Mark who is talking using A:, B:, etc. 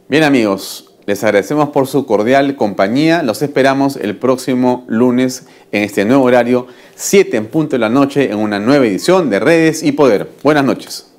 A: Bien amigos, les agradecemos por su cordial compañía. Los esperamos el próximo lunes en este nuevo horario, 7 en punto de la noche, en una nueva edición de Redes y Poder. Buenas noches.